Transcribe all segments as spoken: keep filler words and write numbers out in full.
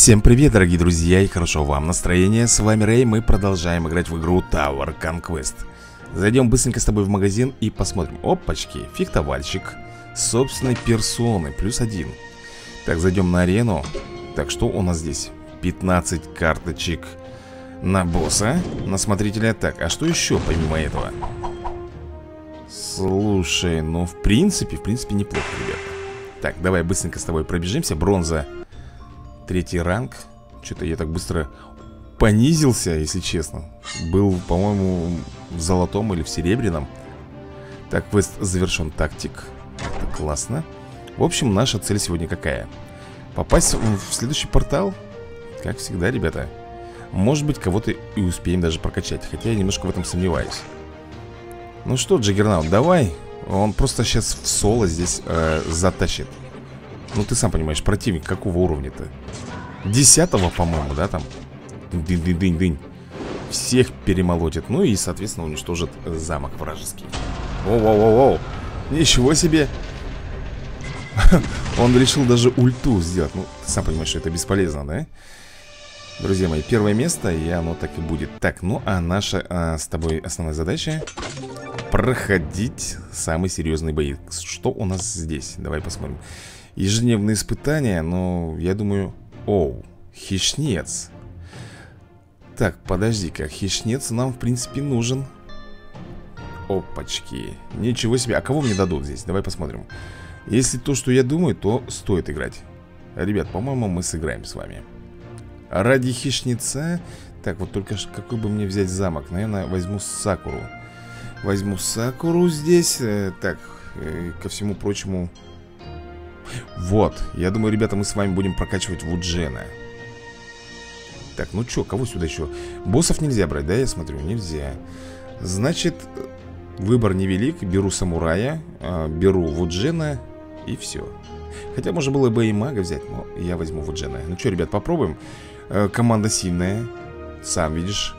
Всем привет, дорогие друзья, и хорошо вам настроение. С вами Рэй, мы продолжаем играть в игру Tower Conquest. Зайдем быстренько с тобой в магазин и посмотрим. Опачки, фехтовальщик собственной персоны, плюс один. Так, зайдем на арену. Так, что у нас здесь? пятнадцать карточек на босса, на смотрителя. Так, а что еще помимо этого? Слушай, ну в принципе, в принципе неплохо, ребята. Так, давай быстренько с тобой пробежимся. Бронза, третий ранг. Что-то я так быстро понизился, если честно. Был, по-моему, в золотом или в серебряном. Так, квест завершен. Тактик. Это классно. В общем, наша цель сегодня какая? Попасть в следующий портал. Как всегда, ребята. Может быть, кого-то и успеем даже прокачать. Хотя я немножко в этом сомневаюсь. Ну что, Джаггернаут, давай. Он просто сейчас в соло здесь э, затащит. Ну ты сам понимаешь, противник какого уровня-то? Десятого, по-моему, да, там? Дынь-дынь-дынь-дынь. Всех перемолотит. Ну и, соответственно, уничтожит замок вражеский. Оу-оу-оу-оу. Ничего себе. Он решил даже ульту сделать. Ну, ты сам понимаешь, что это бесполезно, да? Друзья мои, первое место, и оно так и будет. Так, ну а наша а, с тобой основная задача — проходить самые серьезные бои. Что у нас здесь? Давай посмотрим. Ежедневные испытания, но я думаю... Оу, хищнец. Так, подожди-ка, хищнец нам, в принципе, нужен. Опачки. Ничего себе. А кого мне дадут здесь? Давай посмотрим. Если то, что я думаю, то стоит играть. Ребят, по-моему, мы сыграем с вами. Ради хищнеца. Так, вот только какой бы мне взять замок? Наверное, возьму Сакуру. Возьму Сакуру здесь. э, Так, э, ко всему прочему. Вот, я думаю, ребята, мы с вами будем прокачивать Вуджена. Так, ну чё, кого сюда еще? Боссов нельзя брать, да, я смотрю? Нельзя. Значит, выбор невелик. Беру самурая, э, беру Вуджена и все. Хотя можно было бы и мага взять, но я возьму Вуджена. Ну что, ребят, попробуем. э, Команда сильная, сам видишь.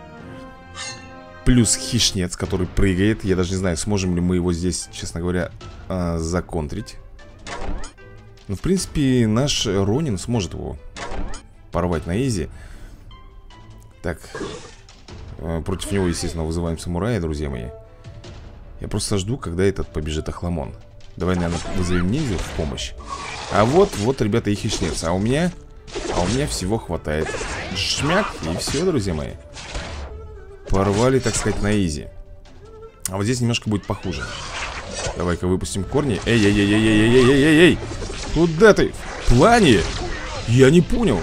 Плюс хищнец, который прыгает. Я даже не знаю, сможем ли мы его здесь, честно говоря, э, законтрить. Ну, в принципе, наш Ронин сможет его порвать на изи. Так, э, против него, естественно, вызываем самурая, друзья мои. Я просто жду, когда этот побежит Охламон. Давай, наверное, вызовем ниндзю в помощь. А вот, вот, ребята, и хищнец. А у меня, а у меня всего хватает. Шмяк, и все, друзья мои. Порвали, так сказать, на изи. А вот здесь немножко будет похуже. Давай-ка выпустим корни. Эй-эй-эй-эй-эй-эй-эй-эй! Куда ты? В плане? Я не понял.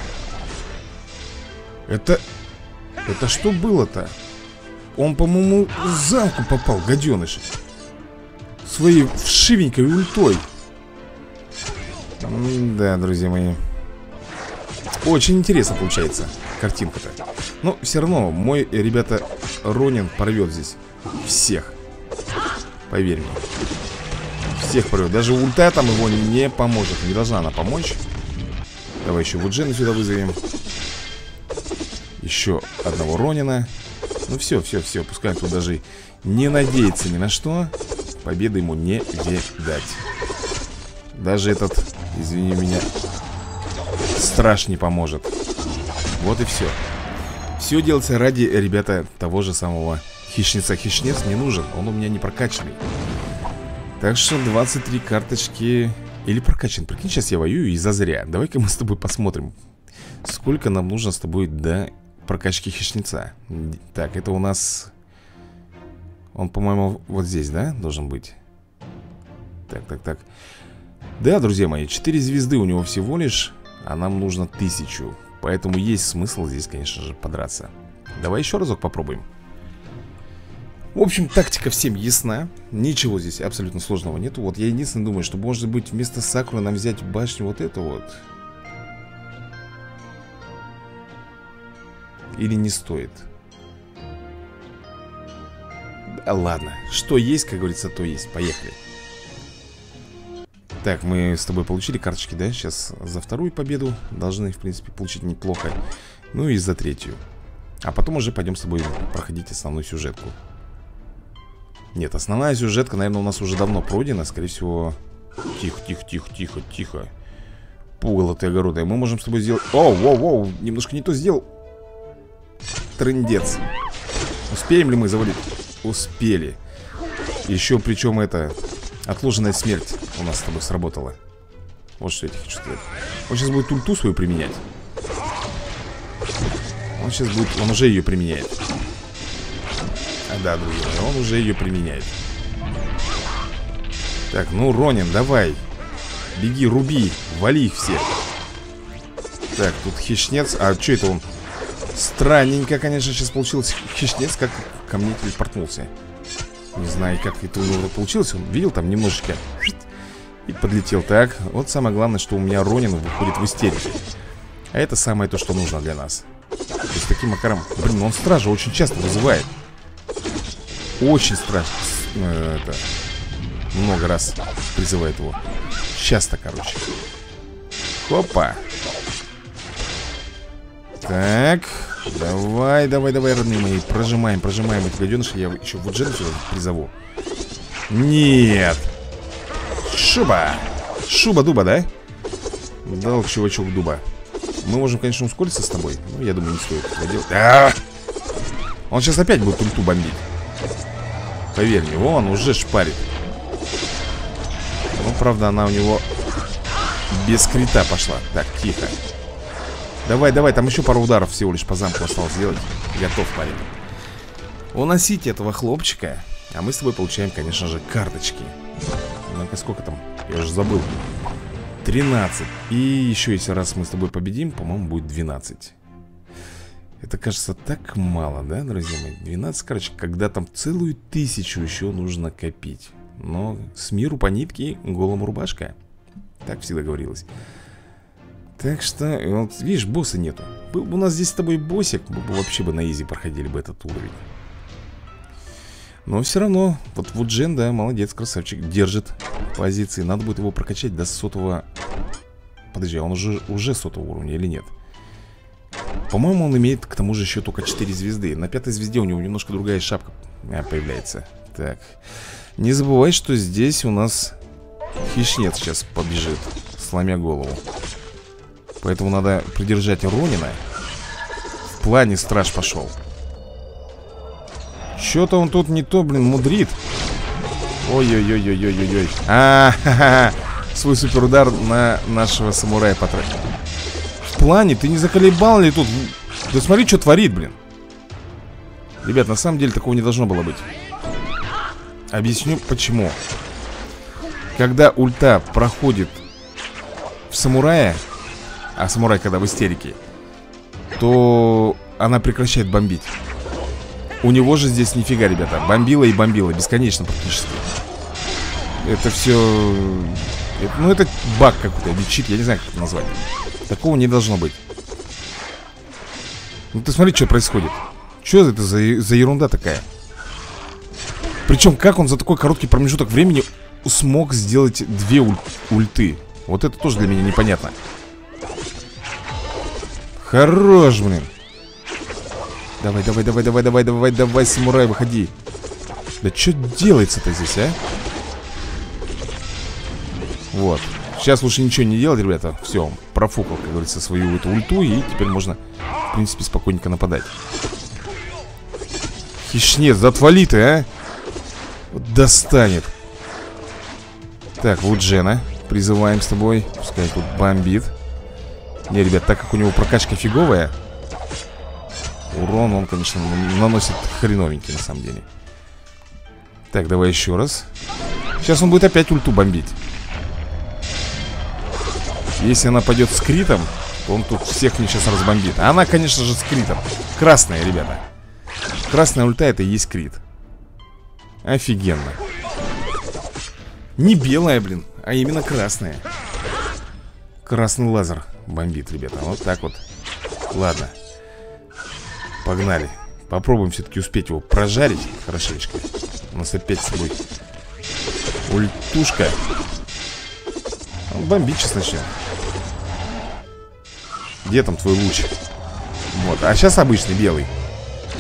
Это... Это что было-то? Он, по-моему, в замку попал, гаденыш. Своей вшивенькой ультой. Да, друзья мои. Очень интересно получается картинка-то. Но все равно мой, ребята, Ронин порвет здесь всех. Поверь мне. Всех порвет. Даже ульта там его не поможет. Не должна она помочь. Давай еще Вуджена сюда вызовем. Еще одного Ронина. Ну все, все, все. Пускай тут даже не надеется ни на что. Победы ему не видать. Даже этот, извини меня, страж не поможет. Вот и все. Все делается ради, ребята, того же самого хищнеца. Хищнец не нужен, он у меня не прокачанный. Так что двадцать три карточки. Или прокачан. Прикинь, сейчас я воюю и зазря. Давай-ка мы с тобой посмотрим, сколько нам нужно с тобой до прокачки хищнеца. Так, это у нас... Он, по-моему, вот здесь, да, должен быть? Так, так, так. Да, друзья мои, четыре звезды у него всего лишь. А нам нужно тысячу. Поэтому есть смысл здесь, конечно же, подраться. Давай еще разок попробуем. В общем, тактика всем ясна. Ничего здесь абсолютно сложного нету. Вот я единственное думаю, что может быть вместо Сакуры нам взять башню вот эту вот. Или не стоит? Да ладно, что есть, как говорится, то есть. Поехали. Так, мы с тобой получили карточки, да? Сейчас за вторую победу должны, в принципе, получить неплохо. Ну и за третью. А потом уже пойдем с тобой проходить основную сюжетку. Нет, основная сюжетка, наверное, у нас уже давно пройдена. Скорее всего... Тихо, тихо, тихо, тихо, тихо. Пугало ты огородное. Мы можем с тобой сделать... Оу, воу, воу, немножко не то сделал. Трындец. Успеем ли мы завалить? Успели. Еще причем это... Отложенная смерть у нас с тобой сработала. Вот что я тебе хочу сказать. Он сейчас будет ульту свою применять. Он сейчас будет... Он уже ее применяет. А да, друзья, он уже ее применяет. Так, ну, Ронин, давай. Беги, руби, вали их всех. Так, тут хищнец. А что это он? Странненько, конечно, сейчас получилось. Хищнец как ко мне телепортнулся. Не знаю, как это у него получилось. Он видел там немножечко и подлетел. Так, вот самое главное, что у меня Ронин выходит в истерике. А это самое то, что нужно для нас. То есть таким макаром... Блин, он стража очень часто вызывает. Очень страшно. э, Это... Много раз призывает его. Часто, короче. Хопа. Так. Давай, давай, давай, родные мои. Прожимаем, прожимаем этих гаденышей. Я еще в Уджену сюда призову. Нет. Шуба. Шуба-дуба, да? Дал чувачок дуба. Мы можем, конечно, ускориться с тобой. Ну, я думаю, не стоит этого делать. А-а-а! Он сейчас опять будет ульту бомбить. Поверь мне, он уже шпарит. Ну, правда, она у него без крита пошла. Так, тихо. Давай, давай, там еще пару ударов всего лишь по замку осталось сделать. Готов, парень. Уносите этого хлопчика. А мы с тобой получаем, конечно же, карточки. Ну-ка, сколько там? Я уже забыл. тринадцать. И еще если раз мы с тобой победим, по-моему, будет двенадцать. Это кажется так мало, да, друзья мои? двенадцать, короче, когда там целую тысячу еще нужно копить. Но с миру по нитке голому рубашка. Так всегда говорилось. Так что, вот, видишь, босса нету. Был бы у нас здесь с тобой боссик, мы бы вообще бы на изи проходили бы этот уровень. Но все равно, вот Вуджен, да, молодец, красавчик. Держит позиции, надо будет его прокачать до сотого. Подожди, а он уже, уже сотого уровня или нет? По-моему, он имеет к тому же еще только четыре звезды. На пятой звезде у него немножко другая шапка появляется. Так, не забывай, что здесь у нас хищнец сейчас побежит, сломя голову. Поэтому надо придержать Ронина. В плане страж пошел. Что-то он тут не то, блин, мудрит. Ой-ой-ой-ой-ой-ой-ой. А-ха-ха. Свой суперудар на нашего самурая потратил. В плане, ты не заколебал ли тут? Да смотри, что творит, блин. Ребят, на самом деле такого не должно было быть. Объясню почему. Когда ульта проходит в самурая, а самурай когда в истерике, то она прекращает бомбить. У него же здесь нифига, ребята. Бомбила и бомбила, бесконечно практически. Это все... Это, ну это баг какой-то, или чит, я не знаю, как это назвать. Такого не должно быть. Ну ты смотри, что происходит. Что это за, за ерунда такая? Причем как он за такой короткий промежуток времени смог сделать две уль ульты? Вот это тоже для меня непонятно. Хорош, блин. Давай, давай, давай, давай, давай, давай, давай, самурай, выходи. Да что делается-то здесь, а? Вот. Сейчас лучше ничего не делать, ребята. Все, он профукал, как говорится, свою эту ульту. И теперь можно, в принципе, спокойненько нападать. Хищнец, да отвали ты, а? Вот достанет. Так, вот Джена. Призываем с тобой. Пускай тут бомбит. Не, ребят, так как у него прокачка фиговая, урон он, конечно, наносит хреновенький, на самом деле. Так, давай еще раз. Сейчас он будет опять ульту бомбить. Если она пойдет с критом, то он тут всех мне сейчас разбомбит. А она, конечно же, с критом. Красная, ребята. Красная ульта — это и есть крит. Офигенно. Не белая, блин, а именно красная. Красный лазер бомбит, ребята. Вот так вот. Ладно. Погнали. Попробуем все-таки успеть его прожарить хорошенечко. У нас опять с собой ультушка. Он бомбить сейчас начнет. Где там твой луч? Вот, а сейчас обычный белый.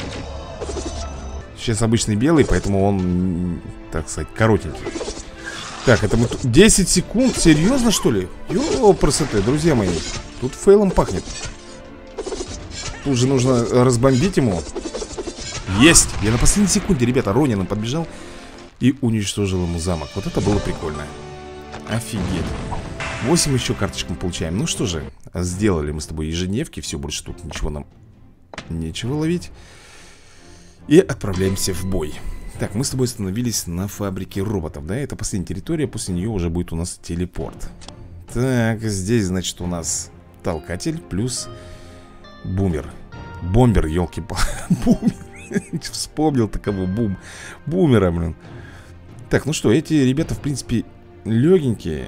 Сейчас обычный белый, поэтому он, так сказать, коротенький. Так, это мы... десять секунд? Серьезно, что ли? Йо, красоты, друзья мои. Тут фейлом пахнет. Тут же нужно разбомбить ему. Есть! Я на последней секунде, ребята, Ронин подбежал и уничтожил ему замок. Вот это было прикольно. Офигеть. восемь еще карточек мы получаем. Ну что же, сделали мы с тобой ежедневки. Все, больше тут ничего нам нечего ловить. И отправляемся в бой. Так, мы с тобой остановились на фабрике роботов, да? Это последняя территория, после нее уже будет у нас телепорт. Так, здесь, значит, у нас толкатель плюс бумер. Бомбер, елки-палки. Бумер. Вспомнил таково, бум. Бумера, блин. Так, ну что, эти ребята, в принципе, легенькие.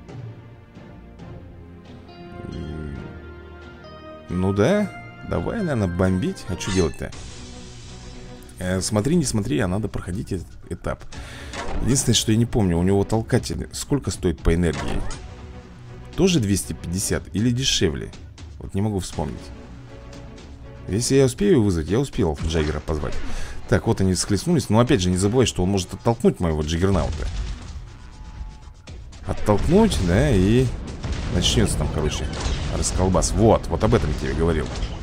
Ну да, давай, наверное, бомбить. А что делать-то? э, Смотри, не смотри, а надо проходить этот этап. Единственное, что я не помню, у него толкатель сколько стоит по энергии? Тоже двести пятьдесят или дешевле? Вот не могу вспомнить. Если я успею вызвать, я успел Джаггера позвать. Так, вот они схлестнулись. Но опять же, не забывай, что он может оттолкнуть моего Джаггернаута. Оттолкнуть, да, и начнется там, короче, расколбас. Вот, вот об этом я тебе говорил.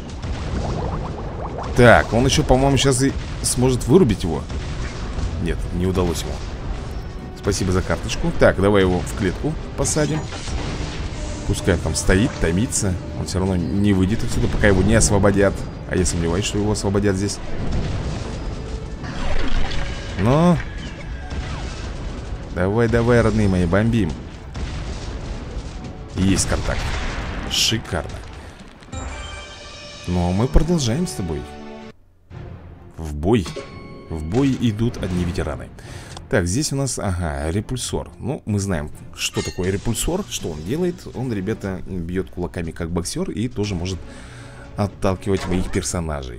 Так, он еще, по-моему, сейчас и сможет вырубить его. Нет, не удалось ему. Спасибо за карточку. Так, давай его в клетку посадим. Пускай там стоит, томится. Он все равно не выйдет отсюда, пока его не освободят. А я сомневаюсь, что его освободят здесь. Но давай, давай, родные мои, бомбим. Есть контакт. Шикарно. Но мы продолжаем с тобой. В бой. В бой идут одни ветераны. Так, здесь у нас, ага, репульсор. Ну, мы знаем, что такое репульсор. Что он делает? Он, ребята, бьет кулаками как боксер и тоже может отталкивать моих персонажей.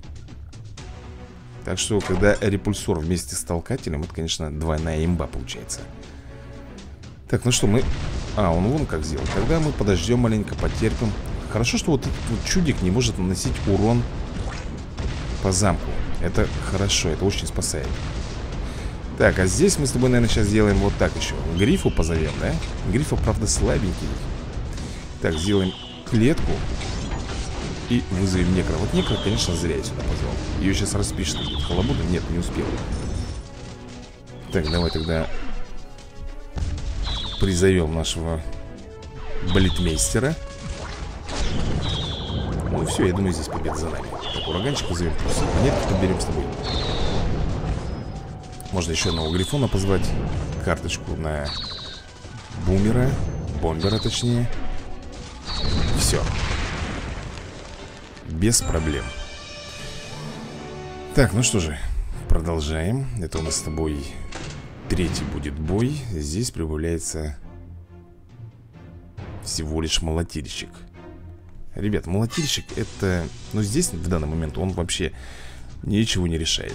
Так что, когда репульсор вместе с толкателем, это, конечно, двойная имба получается. Так, ну что, мы... А, он вон как сделал. Тогда мы подождем маленько, потерпим. Хорошо, что вот этот вот чудик не может наносить урон по замку. Это хорошо, это очень спасает. Так, а здесь мы с тобой, наверное, сейчас сделаем вот так еще. Грифу позовем, да? Грифа, правда, слабенький. Так, сделаем клетку и вызовем некро. Вот некро, конечно, зря я сюда позвал. Ее сейчас распишет. Халабуда? Нет, не успел. Так, давай тогда призовем нашего балетмейстера. Ну все, я думаю, здесь победа за нами. Так, ураганчик вызовем, просто монетки подберем с тобой. Можно еще одного грифона позвать. Карточку на бумера. Бомбера, точнее. Все. Без проблем. Так, ну что же, продолжаем. Это у нас с тобой третий будет бой. Здесь прибавляется всего лишь молотильщик. Ребят, молотильщик это... Ну здесь в данный момент он вообще ничего не решает.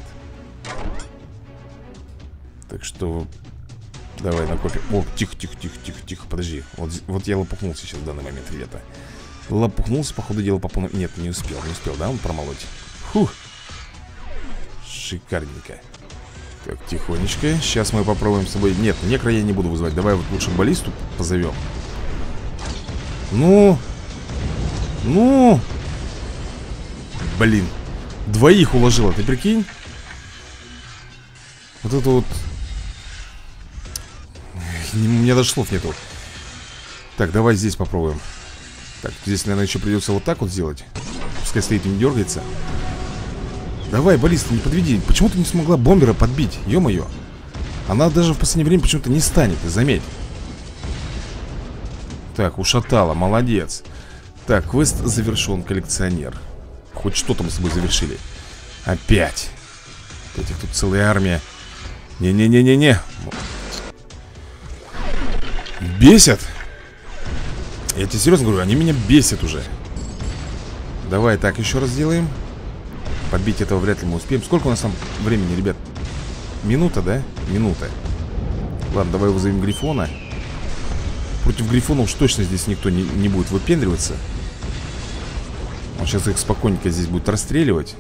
Так что давай накопим. О, тихо, тихо, тихо, тихо, тихо, подожди. Вот, вот я лопухнулся сейчас в данный момент, ребята. Лопухнулся, по ходу дела, по полной... Нет, не успел, не успел, да, он промолоть. Фух. Шикарненько. Так, тихонечко. Сейчас мы попробуем с тобой... Нет, некро я не буду вызывать. Давай вот лучше баллисту позовем. Ну... Ну... Блин. Двоих уложила, ты прикинь? Вот это вот... У меня даже слов нету. Так, давай здесь попробуем. Так, здесь, наверное, еще придется вот так вот сделать. Пускай стоит и не дергается. Давай, баллиста, не подведи. Почему ты не смогла бомбера подбить? Ё-моё. Она даже в последнее время почему-то не станет, заметь. Так, ушатала, молодец. Так, квест завершен, коллекционер. Хоть что-то мы с тобой завершили. Опять. Этих тут целая армия. Не-не-не-не-не. Бесят. Я тебе серьезно говорю, они меня бесят уже. Давай так еще раз сделаем. Подбить этого вряд ли мы успеем. Сколько у нас там времени, ребят? Минута, да? Минута. Ладно, давай вызовем Грифона. Против Грифона уж точно здесь никто не, не будет выпендриваться. Он сейчас их спокойненько здесь будет расстреливать.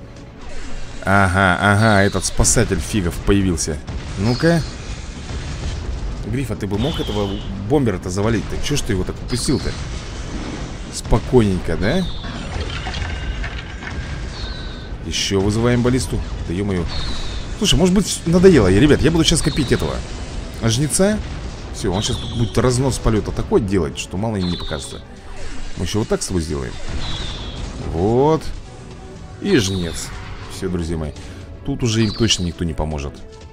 Ага, ага, этот спасатель фигов появился. Ну-ка. Гриф, а ты бы мог этого бомбера-то завалить-то? Чё ж ты его так упустил-то? Спокойненько, да? Еще вызываем баллисту. Да ё-моё. Слушай, может быть, надоело. Я, ребят, я буду сейчас копить этого жнеца. Все, он сейчас будет разнос полета такой делать, что мало им не покажется. Мы еще вот так с тобой сделаем. Вот. И жнец. Все, друзья мои. Тут уже им точно никто не поможет.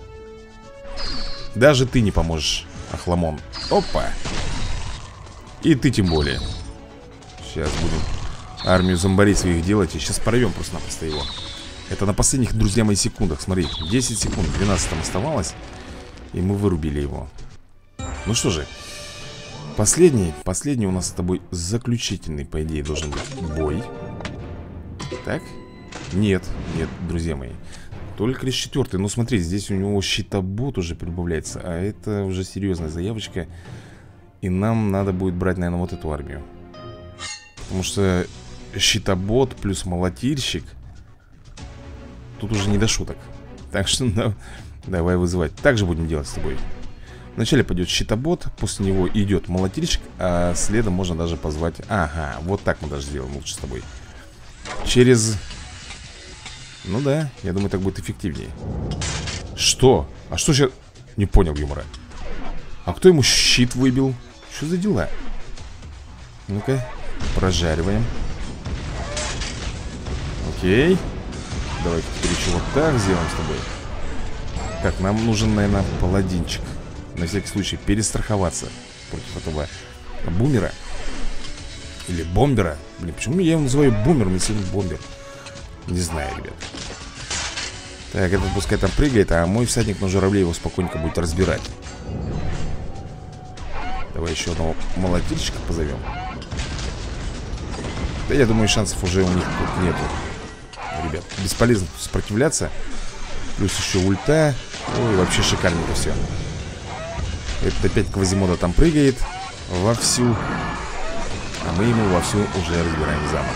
Даже ты не поможешь, Охламон. Опа. И ты тем более. Сейчас будем армию зомбарей своих делать. И сейчас порвем просто-напросто его. Это на последних, друзья мои, секундах. Смотри, десять секунд, двенадцать там оставалось. И мы вырубили его. Ну что же, последний, последний у нас с тобой заключительный, по идее, должен быть бой. Так? Нет, нет, друзья мои. Только лишь четвертый. Ну смотри, здесь у него щитобот уже прибавляется. А это уже серьезная заявочка. И нам надо будет брать, наверное, вот эту армию. Потому что щитобот плюс молотильщик. Тут уже не до шуток. Так что да, давай вызывать. Так же будем делать с тобой. Вначале пойдет щитобот, после него идет молотильщик, а следом можно даже позвать... Ага, вот так мы даже сделаем лучше с тобой. Через... Ну да, я думаю, так будет эффективнее. Что? А что сейчас? Не понял юмора. А кто ему щит выбил? Что за дела? Ну-ка, прожариваем. Окей. Давай теперь еще вот так сделаем с тобой. Так, нам нужен, наверное, паладинчик. На всякий случай перестраховаться против этого бумера. Или бомбера. Блин, почему я его называю бумером, если он бомбер? Не знаю, ребят. Так, этот пускай там прыгает, а мой всадник на журавле его спокойненько будет разбирать. Давай еще одного молотильщика позовем. Да я думаю, шансов уже у них тут нету. Ребят, бесполезно сопротивляться. Плюс еще ульта. Ой, вообще шикарненько все. Это опять Квазимода там прыгает вовсю. А мы ему вовсю уже разбираем замок.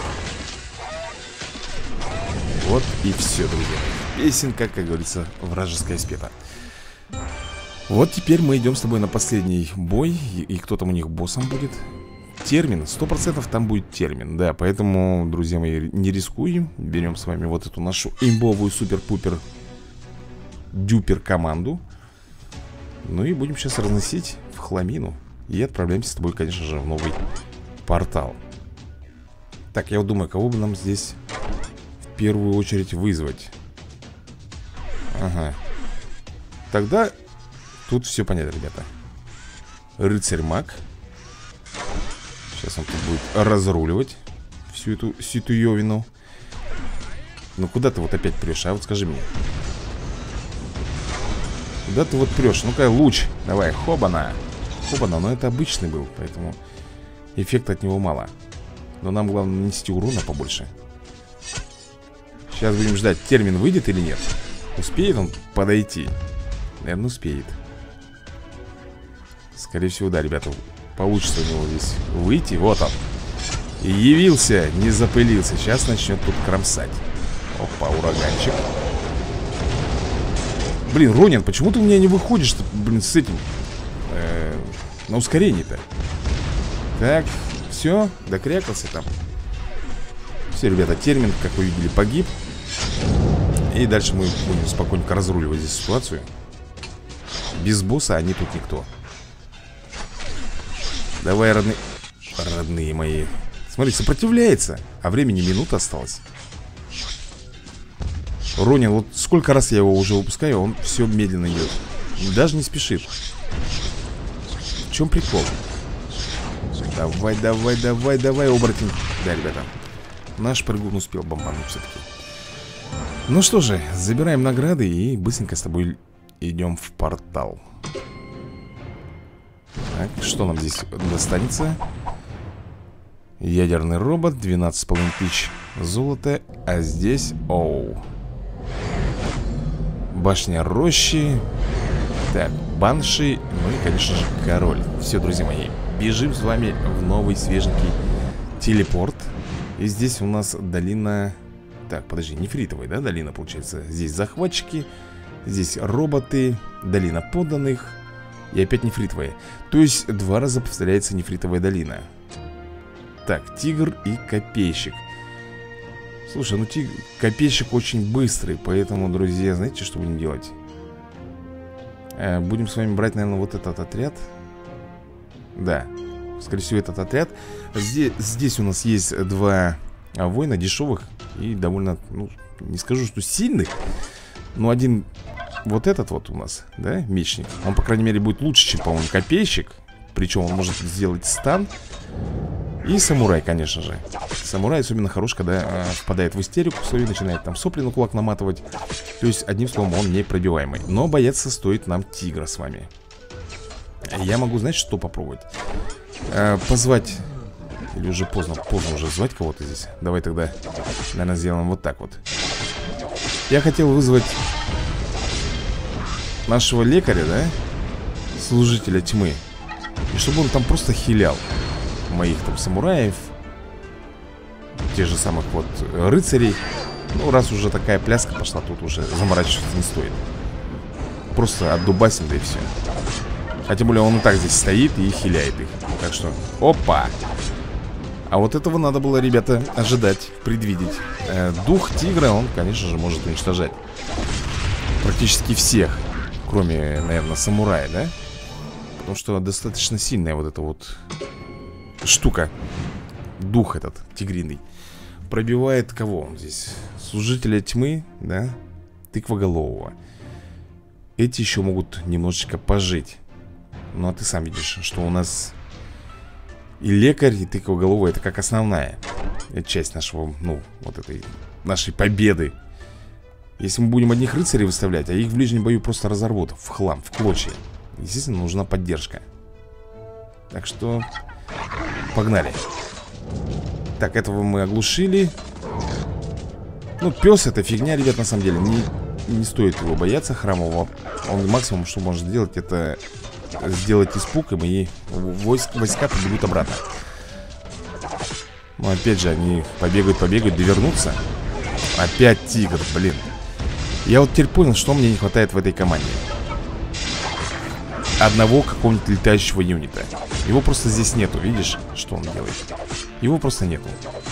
Вот и все, друзья. Песенка, как говорится, вражеская спета. Вот теперь мы идем с тобой на последний бой. И, и кто там у них боссом будет? Термин, сто процентов там будет термин. Да, поэтому, друзья мои, не рискуем. Берем с вами вот эту нашу имбовую супер-пупер дюпер команду. Ну и будем сейчас разносить в хламину. И отправляемся с тобой, конечно же, в новый портал. Так, я вот думаю, кого бы нам здесь в первую очередь вызвать. Ага. Тогда тут все понятно, ребята. Рыцарь-маг. Сейчас он тут будет разруливать всю эту ситуевину. Ну куда ты вот опять прешь, а? Вот скажи мне. Куда ты вот прешь? Ну-ка, луч. Давай, хобана. Хобана, но это обычный был, поэтому эффекта от него мало. Но нам главное нанести урона побольше. Сейчас будем ждать, термин выйдет или нет. Успеет он подойти? Наверное, успеет. Скорее всего, да, ребята. Получится у него здесь выйти. Вот он. И явился, не запылился. Сейчас начнет тут кромсать. Опа, ураганчик. Блин, Ронин, почему ты у меня не выходишь, блин, с этим э, на ускорении-то? Так, все, докрякался там. Все, ребята, термин, как вы видели, погиб. И дальше мы будем спокойненько разруливать здесь ситуацию. Без босса они тут никто. Давай, родные. Родные мои. Смотри, сопротивляется. А времени минута осталось. Ронин, вот сколько раз я его уже выпускаю, он все медленно идет. Даже не спешит. В чем прикол? Давай, давай, давай, давай, оборотень. Да, ребята. Наш прыгун успел бомбануть все-таки. Ну что же, забираем награды и быстренько с тобой идем в портал. Так, что нам здесь достанется? Ядерный робот, двенадцать с половиной тысяч золота. А здесь, оу, башня рощи. Так, банши. Ну и, конечно же, король. Все, друзья мои, бежим с вами в новый свеженький телепорт. И здесь у нас долина... Так, подожди, нефритовая, да, долина получается? Здесь захватчики, здесь роботы, долина подданных. И опять нефритовая. То есть два раза повторяется нефритовая долина. Так, тигр и копейщик. Слушай, ну тигр... копейщик очень быстрый. Поэтому, друзья, знаете, что будем делать? э, Будем с вами брать, наверное, вот этот отряд. Да, скорее всего, этот отряд. Здесь, здесь у нас есть два воина дешевых и довольно, ну, не скажу, что сильных. Но один, вот этот вот у нас, да, мечник, он, по крайней мере, будет лучше, чем, по-моему, копейщик. Причем он может сделать стан. И самурай, конечно же. Самурай особенно хорош, когда э, впадает в истерику свою, начинает там сопли на кулак наматывать. То есть, одним словом, он непробиваемый. Но бояться стоит нам тигра с вами. Я могу, знаете, что попробовать? Э, позвать. Или уже поздно, поздно уже звать кого-то здесь. Давай тогда, наверное, сделаем вот так вот. Я хотел вызвать нашего лекаря, да? Служителя тьмы. И чтобы он там просто хилял моих там самураев, тех же самых вот рыцарей. Ну, раз уже такая пляска пошла, тут уже заморачиваться не стоит. Просто отдубасим, да и все. А тем более он и так здесь стоит и хиляет их. Так что, опа! А вот этого надо было, ребята, ожидать, предвидеть. э, Дух тигра, он, конечно же, может уничтожать практически всех, кроме, наверное, самурая, да? Потому что достаточно сильная вот эта вот штука. Дух этот тигриный пробивает кого он здесь? Служителя тьмы, да? Тыквоголового. Эти еще могут немножечко пожить. Ну а ты сам видишь, что у нас и лекарь, и тыквоголовый — это как основная часть нашего, ну, вот этой нашей победы. Если мы будем одних рыцарей выставлять, а их в ближнем бою просто разорвут в хлам, в клочья, естественно, нужна поддержка. Так что погнали. Так, этого мы оглушили. Ну, пес — это фигня, ребят, на самом деле. Не, не стоит его бояться, храмового. Он максимум, что может сделать, это сделать испуг, и мои войск, войска побегут обратно. Но опять же, они побегают, побегают, довернутся. Опять тигр, блин. Я вот теперь понял, что мне не хватает в этой команде. Одного какого-нибудь летающего юнита. Его просто здесь нету, видишь, что он делает? Его просто нету.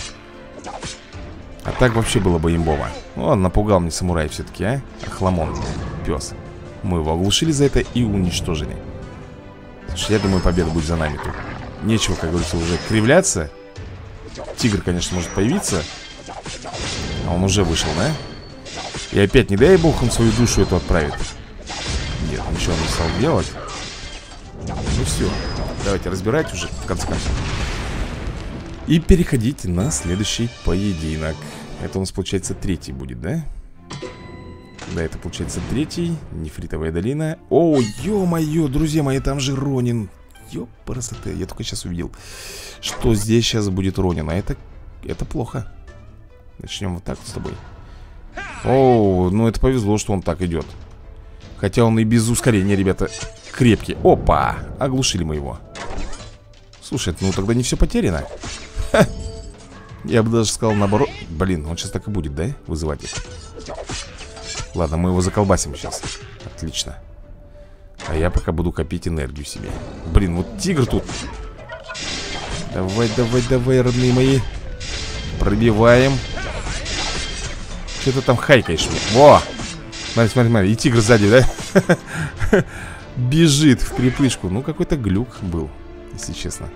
А так вообще было бы имбово. Ну, он напугал мне самурай все-таки, а? Охламон, пес. Мы его оглушили за это и уничтожили. Слушай, я думаю, победа будет за нами тут. Нечего, как говорится, уже кривляться. Тигр, конечно, может появиться. А он уже вышел, да? И опять, не дай бог, он свою душу эту отправит. Нет, ничего он не стал делать. Ну все, давайте разбирать уже, в конце концов. И переходить на следующий поединок. Это у нас, получается, третий будет, да? Да, это, получается, третий. Нефритовая долина. О, ё-моё, друзья мои, там же Ронин. Ёпарасоте, я только сейчас увидел, что здесь сейчас будет Ронин. А это, это плохо. Начнем вот так вот с тобой. О, ну это повезло, что он так идет. Хотя он и без ускорения, ребята, крепкий. Опа, оглушили мы его. Слушай, ну тогда не все потеряно. Ха. Я бы даже сказал наоборот. Блин, он сейчас так и будет, да, вызывать их? Ладно, мы его заколбасим сейчас. Отлично. А я пока буду копить энергию себе. Блин, вот тигр тут. Давай, давай, давай, родные мои. Пробиваем. Что ты там хайкаешь мне? Во! Смотри, смотри, смотри, и тигр сзади, да? Бежит в припрыжку. Ну, какой-то глюк был, если честно.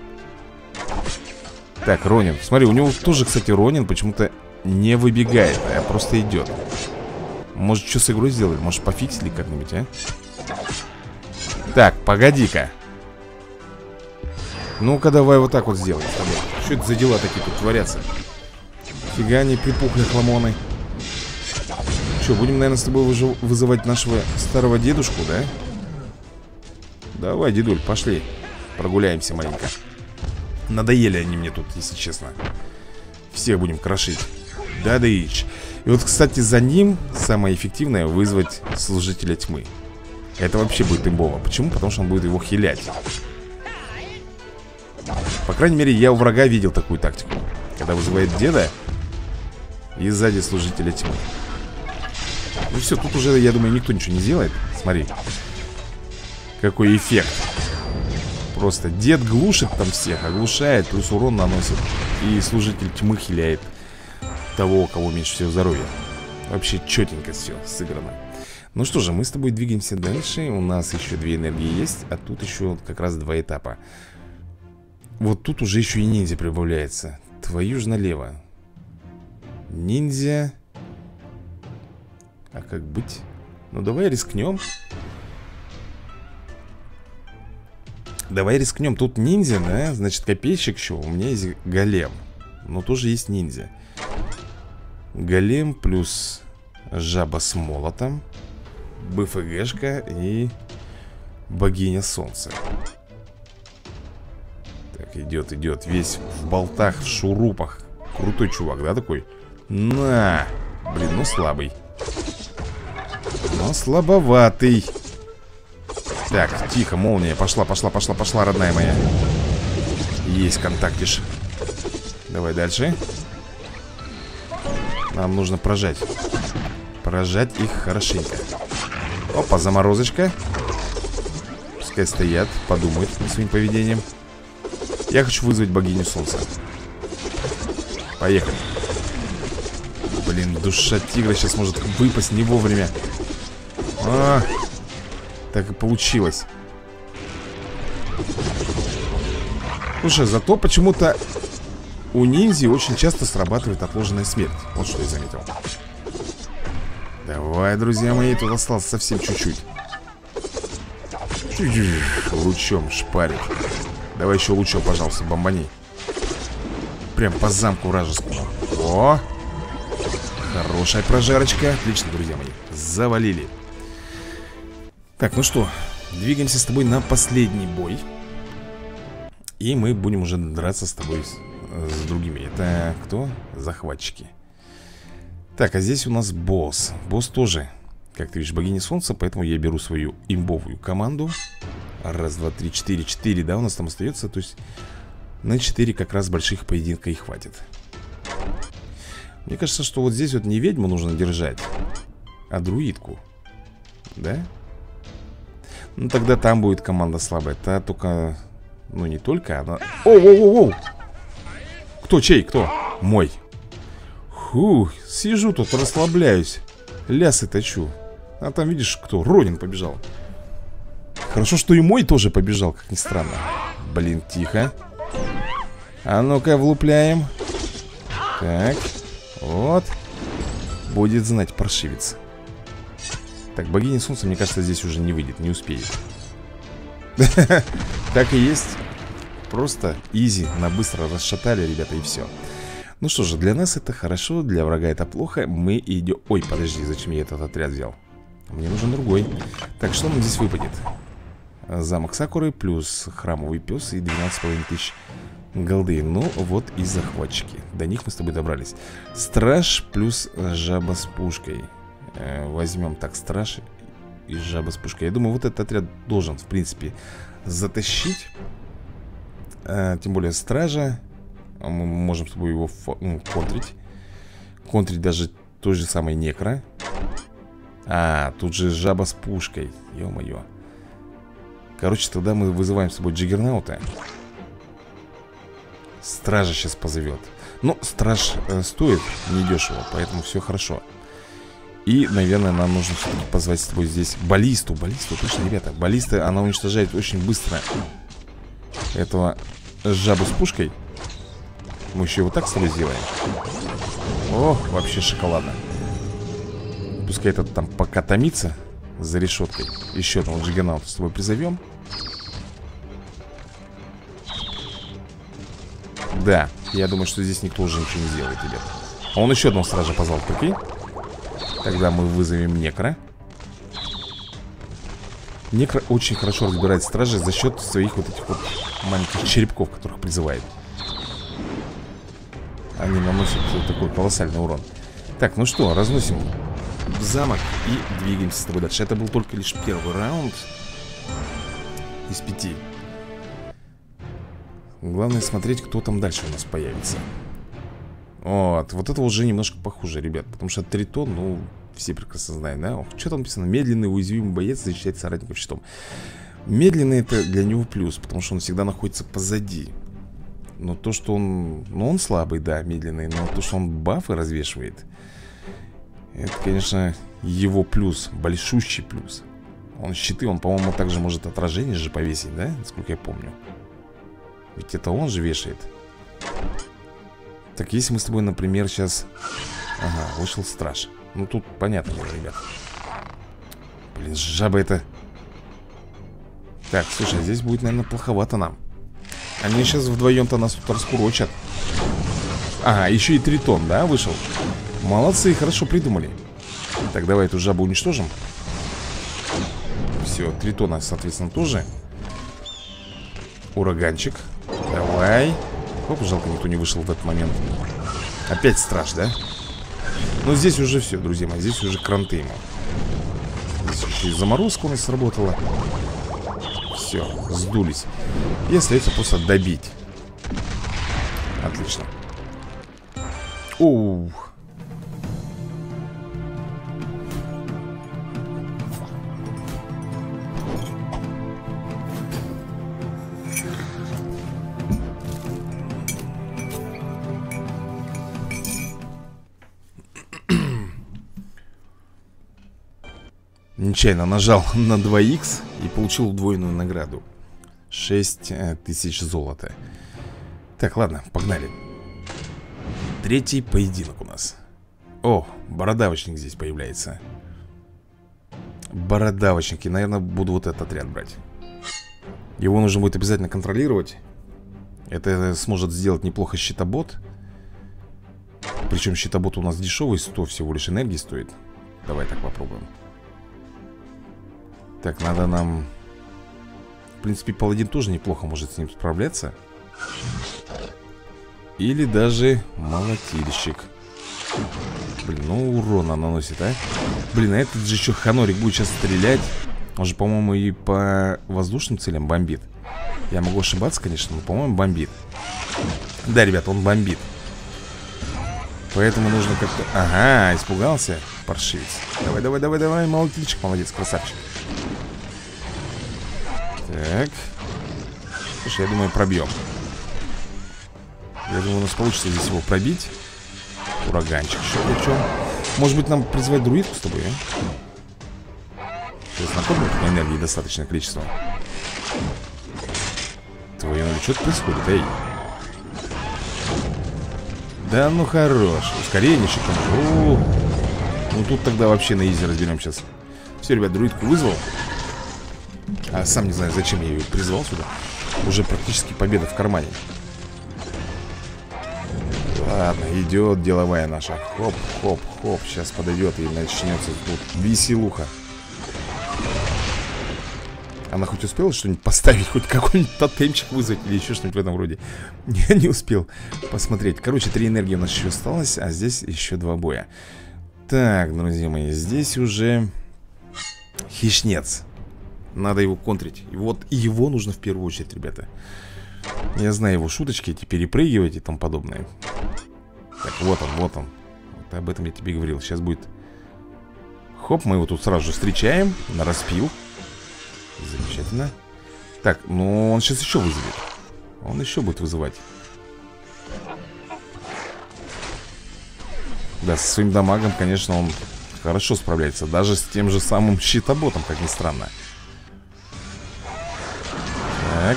Так, Ронин. Смотри, у него тоже, кстати, Ронин почему-то не выбегает, а просто идет. Может, что с игрой сделали? Может, пофиксили как-нибудь, а? Так, погоди-ка. Ну-ка, давай вот так вот сделаем с тобой. Что это за дела такие тут творятся? Фига они припухли, хламоны. Что, будем, наверное, с тобой вызывать нашего старого дедушку, да? Давай, дедуль, пошли. Прогуляемся маленько. Надоели они мне тут, если честно. Всех будем крошить. Да-дыч. И вот, кстати, за ним самое эффективное — вызвать служителя тьмы. Это вообще будет имбово. Почему? Потому что он будет его хилять. По крайней мере, я у врага видел такую тактику. Когда вызывает деда и сзади служителя тьмы. Ну все, тут уже, я думаю, никто ничего не сделает. Смотри. какой эффект. Просто дед глушит там всех, оглушает, плюс урон наносит. И служитель тьмы хиляет того, у кого меньше всего здоровья. Вообще четенько все сыграно. Ну что же, мы с тобой двигаемся дальше. У нас еще две энергии есть, а тут еще как раз два этапа. Вот тут уже еще и ниндзя прибавляется. Твою ж налево. Ниндзя. А как быть? Ну давай рискнем. Давай рискнем. Тут ниндзя, да? Значит, копейщик еще. У меня есть голем. Но тоже есть ниндзя. Голем плюс жаба с молотом, БФГшка и богиня солнца. Так, идет, идет. Весь в болтах, в шурупах. Крутой чувак, да, такой? На! Блин, ну слабый. Но слабоватый. Так, тихо, молния. Пошла, пошла, пошла, пошла, родная моя. Есть контактиш. Давай дальше. Нам нужно прожать. Прожать их хорошенько. Опа, заморозочка. Пускай стоят, подумают над своим поведением. Я хочу вызвать богиню солнца. Поехали. Блин, душа тигра сейчас может выпасть не вовремя. А, так и получилось. Слушай, зато почему-то у ниндзи очень часто срабатывает отложенная смерть. Вот что я заметил. Давай, друзья мои, тут осталось совсем чуть-чуть. Лучом шпарит. Давай еще лучом, пожалуйста, бомбани. Прям по замку вражескому. О! Хорошая прожарочка. Отлично, друзья мои. Завалили. Так, ну что, двигаемся с тобой на последний бой. И мы будем уже драться с тобой с, с другими. Это кто? Захватчики. Так, а здесь у нас босс. Босс тоже, как ты видишь, богиня солнца. Поэтому я беру свою имбовую команду. Раз, два, три, четыре, четыре, да, у нас там остается. То есть на четыре как раз больших поединка и хватит. Мне кажется, что вот здесь вот не ведьму нужно держать, а друидку. Да? Ну тогда там будет команда слабая. Та только... Ну не только она... Оу-оу-оу! Кто чей? Кто? Мой. Фух, сижу тут, расслабляюсь. Лясы точу. А там видишь кто? Ронин побежал. Хорошо, что и мой тоже побежал, как ни странно. Блин, тихо. А ну-ка, влупляем. Так, вот. Будет знать паршивец. Так, богиня солнца, мне кажется, здесь уже не выйдет, не успеет. Так и есть. Просто изи, на быстро расшатали, ребята, и все. Ну что же, для нас это хорошо, для врага это плохо. Мы идем... Ой, подожди, зачем я этот отряд взял? Мне нужен другой. Так, что нам здесь выпадет? Замок Сакуры плюс храмовый пес и двенадцать с половиной тысяч голды. Ну, вот и захватчики. До них мы с тобой добрались. Страж плюс жаба с пушкой. э, Возьмем так, страж и жаба с пушкой. Я думаю, вот этот отряд должен, в принципе, затащить. э, Тем более стража. Мы можем с тобой его фо ну, контрить. Контрить даже той же самой некро. А, тут же жаба с пушкой. Ё-моё. Короче, тогда мы вызываем с собой Джиггернаута. Стража сейчас позовет. Ну, страж э, стоит недешево, поэтому все хорошо. И, наверное, нам нужно все-таки позвать с тобой здесь баллисту. Баллисту, точно, ребята. Баллиста, она уничтожает очень быстро этого жабу с пушкой. Мы еще вот так с тобой сделаем. О, вообще шоколадно. Пускай этот там пока томится за решеткой. Еще одного Джиггернаута с тобой призовем. Да, я думаю, что здесь никто уже ничего не сделает, ребят. А он еще одного стража позвал, прикинь. Тогда мы вызовем некро. Некро очень хорошо разбирает стражи за счет своих вот этих вот маленьких черепков, которых призывает. Они наносят такой колоссальный урон. Так, ну что, разносим в замок и двигаемся с тобой дальше. Это был только лишь первый раунд из пяти. Главное смотреть, кто там дальше у нас появится. Вот, вот это уже немножко похуже, ребят. Потому что Тритон, ну, все прекрасно знают, да? Что там написано? Медленный, уязвимый боец защищает соратников щитом. Медленный это для него плюс, потому что он всегда находится позади. Но то, что он... Ну, он слабый, да, медленный. Но то, что он бафы развешивает, это, конечно, его плюс. Большущий плюс. Он щиты, он, по-моему, также может отражение же повесить, да? Насколько я помню. Ведь это он же вешает. Так, если мы с тобой, например, сейчас... Ага, вышел страж. Ну, тут понятно, ребят. Блин, жаба это... Так, слушай, здесь будет, наверное, плоховато нам. Они сейчас вдвоем-то нас тут раскурочат. Ага, еще и тритон, да, вышел? Молодцы, хорошо придумали. Так, давай эту жабу уничтожим. Все, тритона, соответственно, тоже. Ураганчик. Давай. Оп, жалко, никто не вышел в этот момент. Опять страж, да? Но здесь уже все, друзья мои. Здесь уже кранты ему. Здесь еще и заморозка у нас сработала. Все, сдулись. И остается просто добить. Отлично. Ух. Нечаянно нажал на два икс и получил удвоенную награду. шесть тысяч золота. Так, ладно, погнали. Третий поединок у нас. О, бородавочник здесь появляется. Бородавочники, наверное, буду вот этот отряд брать. Его нужно будет обязательно контролировать. Это сможет сделать неплохо щитобот. Причем щитобот у нас дешевый, сто всего лишь энергии стоит. Давай так попробуем. Так, надо нам... В принципе, паладин тоже неплохо может с ним справляться. Или даже молотильщик. Блин, ну урона наносит, а. Блин, а этот же еще Ханорик будет сейчас стрелять. Он же, по-моему, и по воздушным целям бомбит. Я могу ошибаться, конечно, но, по-моему, бомбит. Да, ребят, он бомбит. Поэтому нужно как-то... Ага, испугался паршивец. Давай, давай, давай, давай, молотильщик, молодец, красавчик. Так. Слушай, я думаю, пробьем. Я думаю, у нас получится здесь его пробить. Ураганчик еще причем. Может быть, нам призвать друидку с тобой, а? То есть накопим энергии достаточное количество. Твою, ну что-то происходит, эй. Да ну хорош. Ускорение щитом. Ну тут тогда вообще на изи разберем сейчас. Все, ребят, друидку вызвал. А сам не знаю, зачем я ее призвал сюда. Уже практически победа в кармане. Ладно, идет деловая наша. Хоп, хоп, хоп. Сейчас подойдет и начнется тут веселуха. Она хоть успела что-нибудь поставить? Хоть какой-нибудь тотемчик вызвать или еще что-нибудь в этом роде? Я не успел посмотреть. Короче, три энергии у нас еще осталось, а здесь еще два боя. Так, друзья мои, здесь уже хищнец. Надо его контрить. И вот его нужно в первую очередь, ребята. Я знаю его шуточки, эти перепрыгивать и тому подобное. Так, вот он, вот он. Вот об этом я тебе говорил. Сейчас будет... Хоп, мы его тут сразу же встречаем. На распил. Замечательно. Так, ну он сейчас еще вызовет. Он еще будет вызывать. Да, со своим дамагом, конечно, он хорошо справляется. Даже с тем же самым щитоботом, как ни странно. Так.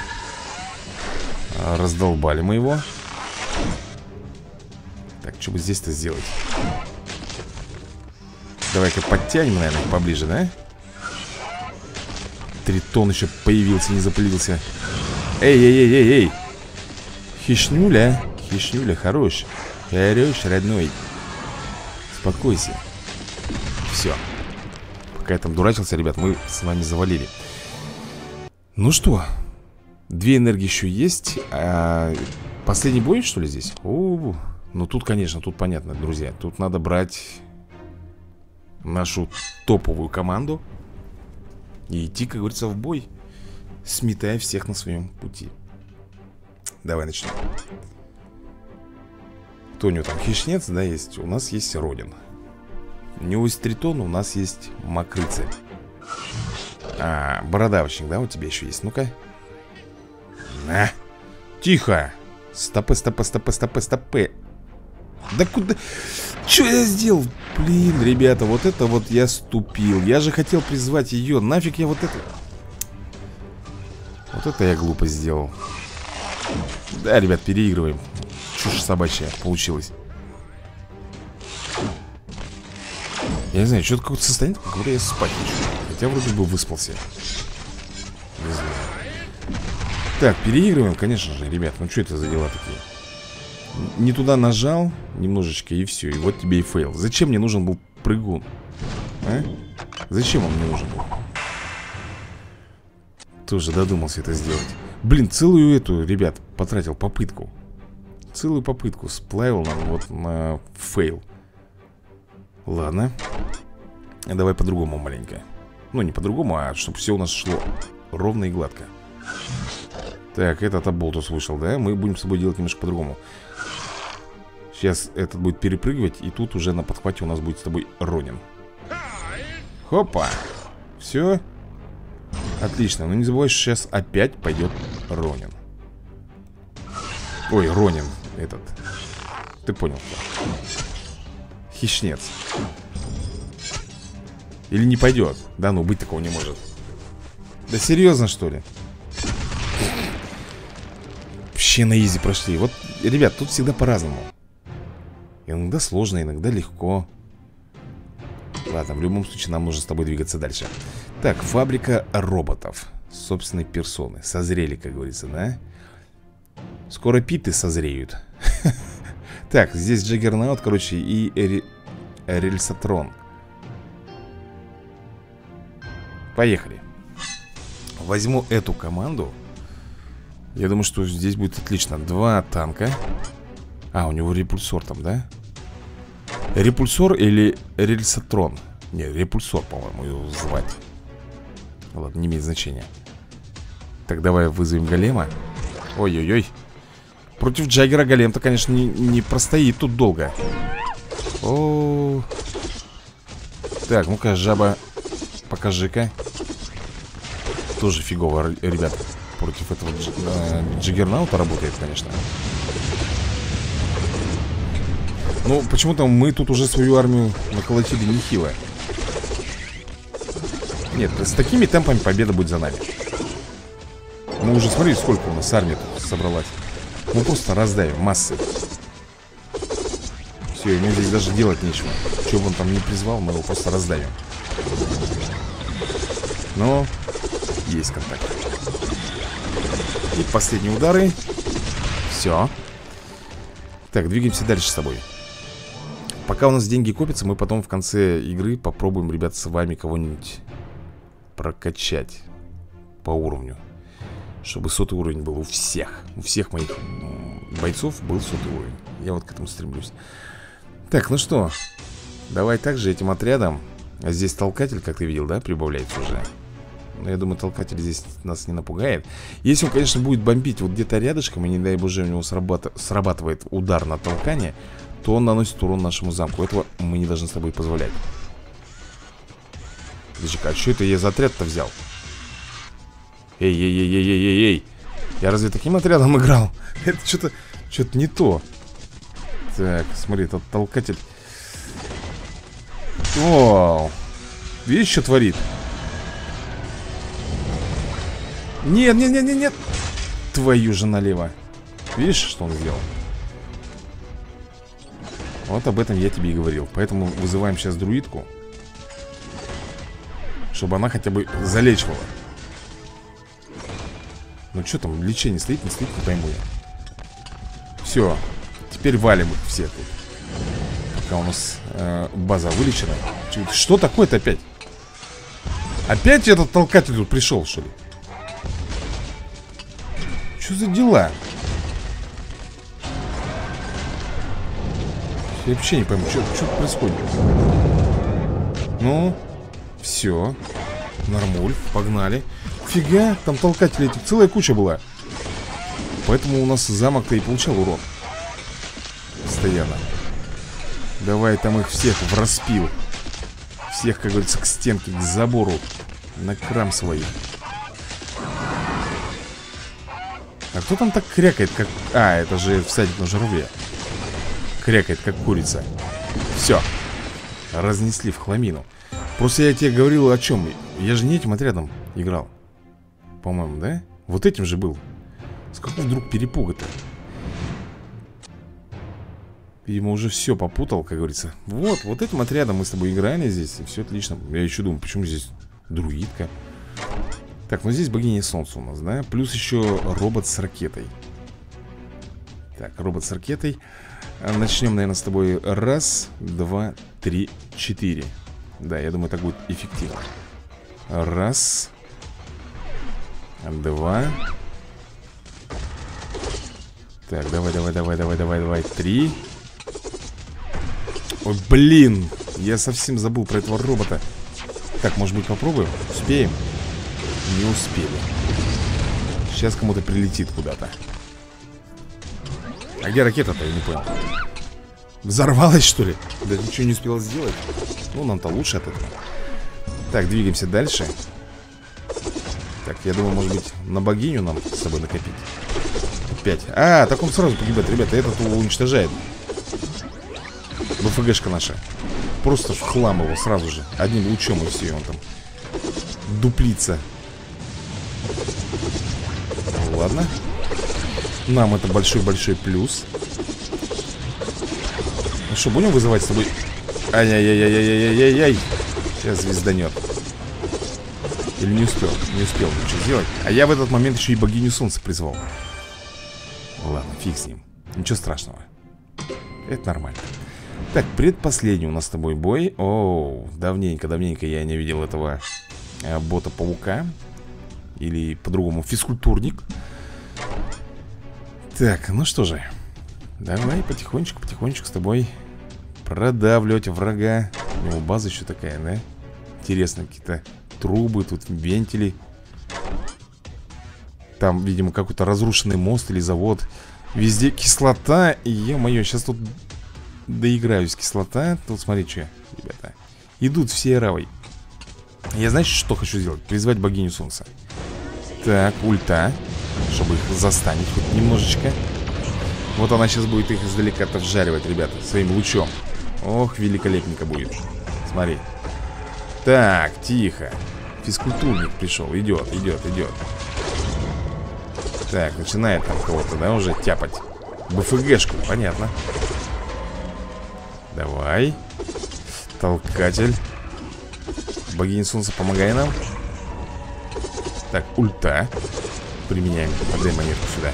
Раздолбали мы его. Так, что бы здесь-то сделать? Давай-ка подтянем, наверное, поближе, да? Тритон еще появился, не запылился. Эй, эй, эй, эй, эй. Хищнюля, хищнюля, хорош. Хорош, родной. Успокойся. Все. Пока я там дурачился, ребят, мы с вами завалили. Ну что, две энергии еще есть. а, Последний бой, что ли, здесь? О, ну тут, конечно, тут понятно, друзья. Тут надо брать нашу топовую команду и идти, как говорится, в бой, сметая всех на своем пути. Давай начнем. Кто у него там? Хищнец, да, есть? У нас есть Родин. У него есть Тритон, у нас есть Маг-рыцарь. А, бородавочник, да, у тебя еще есть? Ну-ка. На. Тихо. Стопы, стопы, стопы, стопы, стопы. Да куда? Что я сделал? Блин, ребята, вот это вот я ступил. Я же хотел призвать ее. Нафиг я вот это... Вот это я глупо сделал. Да, ребят, переигрываем. Чушь собачья получилась. Я не знаю, что-то какое-то состояние, как будто я спать хочу. Хотя вроде бы выспался. Не знаю. Так, переигрываем, конечно же, ребят. Ну что это за дела такие? Не туда нажал немножечко и все. И вот тебе и фейл. Зачем мне нужен был прыгун? А? Зачем он мне нужен был? Тоже додумался это сделать. Блин, целую эту, ребят, потратил попытку. Целую попытку сплавил нам вот на фейл. Ладно. Давай по-другому маленько. Ну, не по-другому, а чтобы все у нас шло ровно и гладко. Так, этот оболтус вышел, да? Мы будем с тобой делать немножко по-другому. Сейчас этот будет перепрыгивать. И тут уже на подхвате у нас будет с тобой Ронин. Хопа. Все. Отлично, но не забывай, что сейчас опять пойдет Ронин. Ой, Ронин этот. Ты понял. Хищнец. Или не пойдет? Да ну, быть такого не может. Да серьезно, что ли? Вообще на изи прошли. Вот, ребят, тут всегда по-разному. Иногда сложно, иногда легко. Ладно, в любом случае нам нужно с тобой двигаться дальше. Так, фабрика роботов собственной персоны. Созрели, как говорится, да? Скоро питы созреют. Так, здесь Джаггернаут, короче, и Рельсотрон. Поехали. Возьму эту команду. Я думаю, что здесь будет отлично. Два танка. А, у него репульсор там, да? Репульсор или Рельсотрон? Не, репульсор, по-моему, его звать. Ладно, не имеет значения. Так, давай вызовем голема. Ой-ой-ой. Против Джаггера голем-то, конечно, не, не простоит тут долго. О, так, ну-ка, жаба, покажи-ка. Тоже фигово, ребят. Против этого дж, э, Джаггернаута работает, конечно. Ну, почему-то мы тут уже свою армию наколотили нехило. Нет, с такими темпами победа будет за нами. Мы уже смотрели, сколько у нас армия тут собралась. Мы просто раздавим массы. Все, ему здесь даже делать нечего. Что бы он там не призвал, мы его просто раздавим. Но есть контакт. И последние удары. Все. Так, двигаемся дальше с тобой. Пока у нас деньги копятся, мы потом в конце игры попробуем, ребят, с вами кого-нибудь прокачать по уровню. Чтобы сотый уровень был у всех. У всех моих бойцов был сотый уровень. Я вот к этому стремлюсь. Так, ну что, давай также этим отрядом. А здесь толкатель, как ты видел, да, прибавляется уже. Но я думаю, толкатель здесь нас не напугает. Если он, конечно, будет бомбить вот где-то рядышком, и не дай боже у него срабат... срабатывает удар на толкание, то он наносит урон нашему замку. Этого мы не должны с тобой позволять. Подожди-ка, а что это я за отряд-то взял? Эй-эй-эй-эй-эй-эй. Я разве таким отрядом играл? Это что-то что-то не то. Так, смотри, этот толкатель. Вау. Видишь, что творит? Нет, нет, нет, нет, нет. Твою же налево. Видишь, что он сделал? Вот об этом я тебе и говорил. Поэтому вызываем сейчас друидку, чтобы она хотя бы залечивала. Ну что там, лечение стоит, не стоит, не пойму я. Все, теперь валим их всех тут. Пока у нас э, база вылечена. Что такое-то опять? Опять этот толкатель тут пришел, что ли? Что за дела? Я вообще не пойму, что, что происходит. Ну, все. Нормуль, погнали. Фига, там толкателей этих целая куча была. Поэтому у нас замок-то и получал урон. Постоянно. Давай там их всех в распил. Всех, как говорится, к стенке, к забору На крам свою. А кто там так крякает, как... А, это же всадник на журавле. Крякает, как курица. Все. Разнесли в хламину. Просто я тебе говорил о чем. Я же не этим отрядом играл. По-моему, да? Вот этим же был. С какого вдруг перепуга-то? Видимо, уже все попутал, как говорится. Вот, вот этим отрядом мы с тобой играли здесь. И все отлично. Я еще думаю, почему здесь друидка? Так, ну здесь богиня солнца у нас, да? Плюс еще робот с ракетой. Так, робот с ракетой. Начнем, наверное, с тобой. Раз, два, три, четыре. Да, я думаю, так будет эффективно. Раз. Два. Так, давай, давай, давай, давай, давай, давай. Три. Ой, блин. Я совсем забыл про этого робота. Так, может быть, попробуем? Успеем? Не успели. Сейчас кому-то прилетит куда-то. А где ракета-то, я не понял. Взорвалась, что ли? Да ничего не успела сделать. Ну, нам-то лучше от этого. Так, двигаемся дальше. Так, я думаю, может быть, на богиню нам с собой накопить. Пять. А, так он сразу погибает, ребята. Этот его уничтожает. БФГшка наша. Просто в хлам его сразу же. Одним лучом и все, он там дуплится. Ладно. Нам это большой-большой плюс. Ну что, будем вызывать с тобой? Ай-яй-яй-яй-яй-яй-яй. Сейчас звезданет. Или не успел? Не успел ничего сделать. А я в этот момент еще и богиню солнца призвал. Ладно, фиг с ним. Ничего страшного. Это нормально. Так, предпоследний у нас с тобой бой. Оу, давненько, давненько я не видел этого э, бота-паука. Или по-другому физкультурник. Так, ну что же. Давай потихонечку, потихонечку с тобой продавливать врага. У него база еще такая, да? Интересно, какие-то трубы, тут вентили. Там, видимо, какой-то разрушенный мост или завод. Везде кислота. И, ё-моё, сейчас тут доиграюсь. Кислота. Тут смотри, что, ребята. Идут все равой. Я, знаете, что хочу сделать? Призвать богиню солнца. Так, ульта. Чтобы их застанить хоть немножечко. Вот она сейчас будет их издалека-то вжаривать, ребята, своим лучом. Ох, великолепненько будет. Смотри. Так, тихо. Физкультурник пришел, идет, идет, идет. Так, начинает там кого-то, да, уже тяпать. БФГшку, понятно. Давай. Толкатель. Богиня солнца, помогай нам. Так, ульта. Применяем, подай монетку сюда.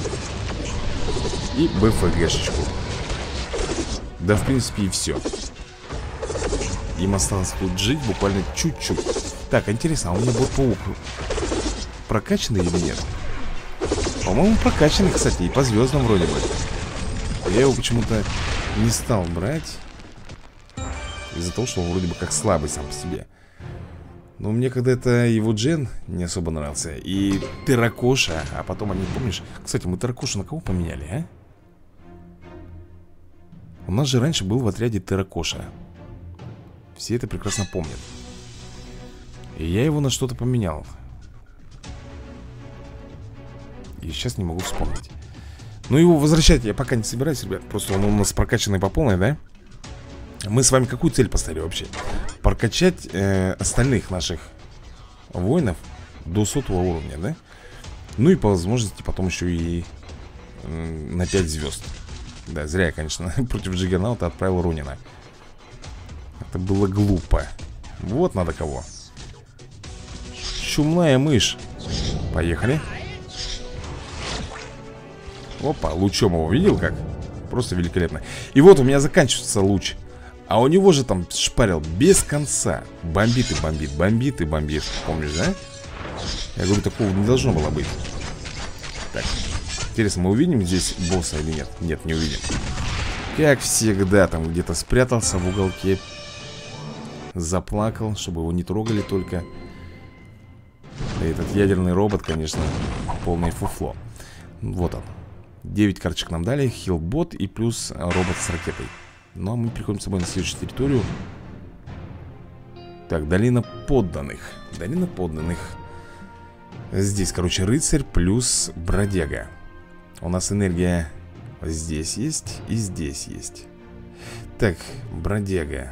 И БФГшечку. Да, в принципе, и все. Им осталось тут жить буквально чуть-чуть. Так, интересно, а у меня будет паук прокачанный или нет? По-моему, прокачанный, кстати, и по звездам вроде бы. Я его почему-то не стал брать. Из-за того, что он вроде бы как слабый сам по себе. Но мне когда-то его Джен не особо нравился. И Терракоша. А потом они, помнишь? Кстати, мы Терракошу на кого поменяли, а? У нас же раньше был в отряде Терракоша. Все это прекрасно помнят. И я его на что-то поменял. И сейчас не могу вспомнить. Ну его возвращать я пока не собираюсь, ребят. Просто он у нас прокачанный по полной, да? Мы с вами какую цель поставили вообще? Прокачать э, остальных наших воинов до сотого уровня, да? Ну и по возможности потом еще и э, на пять звезд. Да, зря я, конечно, против Джиггернаута отправил Ронина. Это было глупо. Вот надо кого. Чумная мышь. Поехали. Опа, лучом его видел как? Просто великолепно. И вот у меня заканчивается луч. А у него же там шпарил без конца. Бомбит и бомбит, бомбит и бомбит. Помнишь, да? Я говорю, такого не должно было быть. Так, интересно, мы увидим здесь босса или нет? Нет, не увидим. Как всегда, там где-то спрятался в уголке. Заплакал, чтобы его не трогали только. Да, этот ядерный робот, конечно, полное фуфло. Вот он. девять карточек нам дали, хилбот и плюс робот с ракетой. Ну а мы переходим с собой на следующую территорию. Так, долина подданных. Долина подданных. Здесь, короче, рыцарь плюс бродяга. У нас энергия здесь есть и здесь есть. Так, бродяга.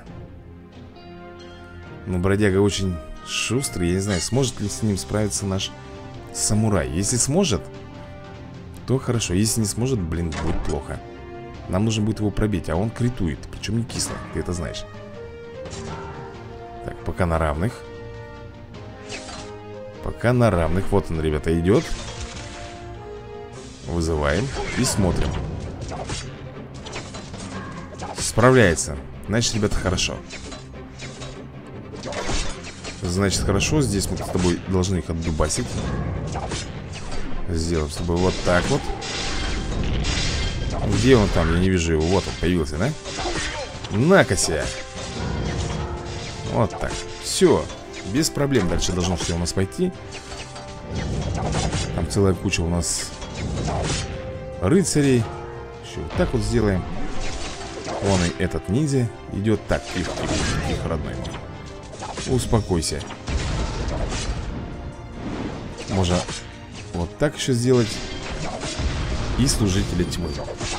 Ну, бродяга очень шустрый. Я не знаю, сможет ли с ним справиться наш самурай. Если сможет, то хорошо. Если не сможет, блин, будет плохо. Нам нужно будет его пробить, а он критует. Причем не кисло, ты это знаешь. Так, пока на равных. Пока на равных. Вот он, ребята, идет. Вызываем и смотрим. Справляется. Значит, ребята, хорошо. Значит, хорошо. Здесь мы с тобой должны их отдубасить. Сделаем с тобой вот так вот. Где он там? Я не вижу его. Вот он появился, да? На-ка-ся. Вот так. Все. Без проблем дальше должно все у нас пойти. Там целая куча у нас рыцарей. Еще вот так вот сделаем. Вон и этот ниндзя идет. Так, тихо, тихо, тихо, родной мой. Успокойся. Можно вот так еще сделать. И служителя тьмы.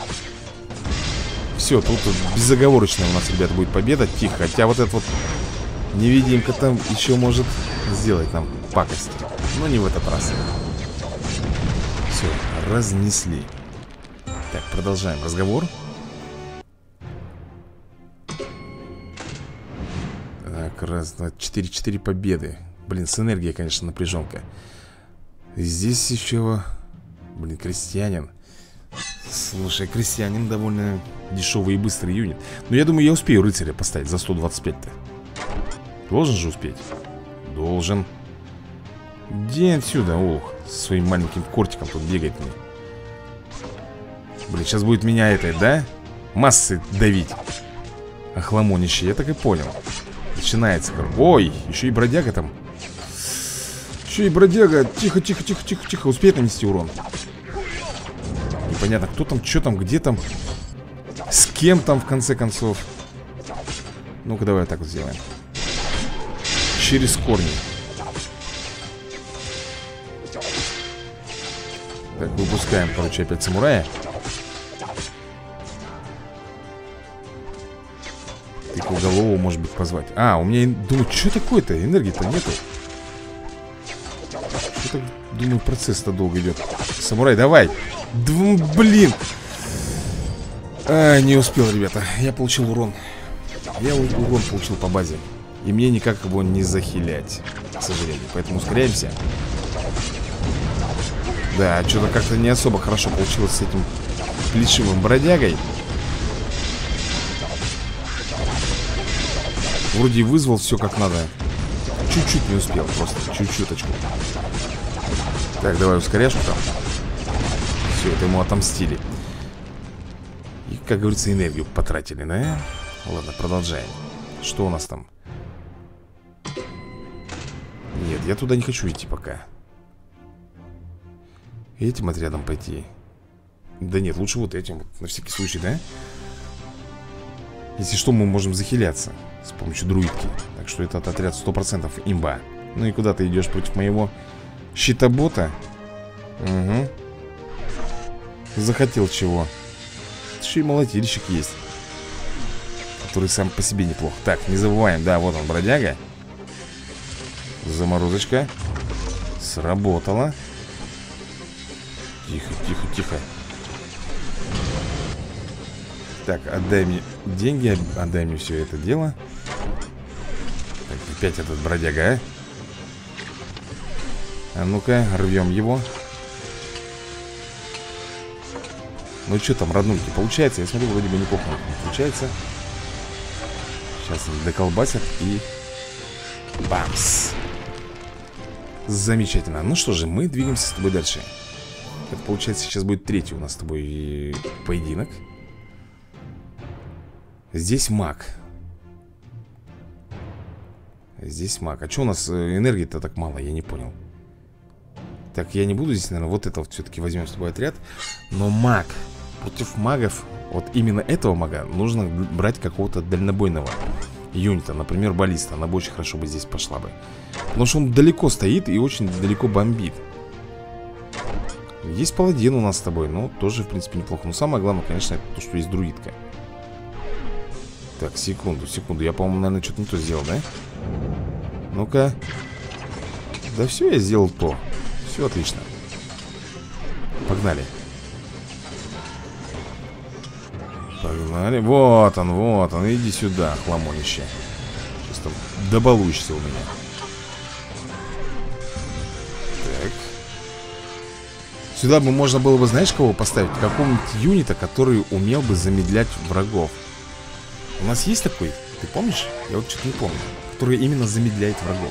Все, тут, тут безоговорочно у нас, ребята, будет победа. Тихо, хотя вот этот вот невидимка там еще может сделать нам пакость. Но не в этот раз. Все, разнесли. Так, продолжаем разговор. Так, раз, два, четыре, четыре победы. Блин, с энергией, конечно, напряженка. Здесь еще, блин, крестьянин. Слушай, крестьянин довольно дешевый и быстрый юнит. Но я думаю, я успею рыцаря поставить за сто двадцать пять-то. Должен же успеть. Должен. Иди отсюда, ох. Со своим маленьким кортиком тут бегает мне. Блин, сейчас будет меня это, да? Массы давить. Охламонище, я так и понял. Начинается. Ой, еще и бродяга там. Еще и бродяга. Тихо, тихо, тихо, тихо, тихо. Успеет нанести урон. Непонятно, кто там, что там, где там. С кем там, в конце концов. Ну-ка, давай так вот сделаем. Через корни. Так, выпускаем, короче, опять самурая. Тыквоголового, может быть, позвать. А, у меня, думаю, что такое-то? Энергии-то нету. Что-то, думаю, процесс-то долго идет. Самурай, давай. Дв... Блин. А, не успел, ребята. Я получил урон. Я урон получил по базе. И мне никак его не захилять, к сожалению. Поэтому ускоряемся. Да, что-то как-то не особо хорошо получилось с этим плешивым бродягой. Вроде вызвал все как надо. Чуть-чуть не успел, просто чуть-чуточку. Так, давай ускоряшку там. Все, это ему отомстили. И, как говорится, энергию потратили, да? Ладно, продолжаем. Что у нас там? Нет, я туда не хочу идти пока. Этим отрядом пойти. Да нет, лучше вот этим, на всякий случай, да? Если что, мы можем захиляться с помощью друидки. Так что этот отряд сто процентов имба. Ну и куда ты идешь против моего щитобота? Угу. Захотел чего? Еще и молотильщик есть, который сам по себе неплох. Так, не забываем, да, вот он, бродяга. Заморозочка. Сработала. Тихо, тихо, тихо. Так, отдай мне деньги, отдай мне все это дело. Так, опять этот бродяга, а? А ну-ка, рвем его. Ну что там, роднульки, получается? Я смотрю, вроде бы неплохо получается. Сейчас они доколбасят и... Бамс! Замечательно. Ну что же, мы двигаемся с тобой дальше. Это получается сейчас будет третий у нас с тобой поединок. Здесь маг. Здесь маг. А что у нас энергии-то так мало? Я не понял. Так, я не буду здесь, наверное, вот это вот все-таки возьмем с тобой отряд. Но маг. Против магов, вот именно этого мага, нужно брать какого-то дальнобойного. юнита, например, баллиста. Она бы очень хорошо бы здесь пошла бы. Потому что он далеко стоит и очень далеко бомбит. Есть паладин у нас с тобой, ну, тоже, в принципе, неплохо. Но самое главное, конечно, это то, что есть друидка. Так, секунду, секунду. Я, по-моему, наверное, что-то не то сделал, да? Ну-ка. Да все, я сделал то. Все отлично. Погнали. Погнали. Вот он, вот он. Иди сюда, хламонище. Сейчас там добалуешься у меня. Так. Сюда бы можно было бы, знаешь, кого поставить? Какого-нибудь юнита, который умел бы замедлять врагов. У нас есть такой? Ты помнишь? Я вот что-то не помню. Который именно замедляет врагов.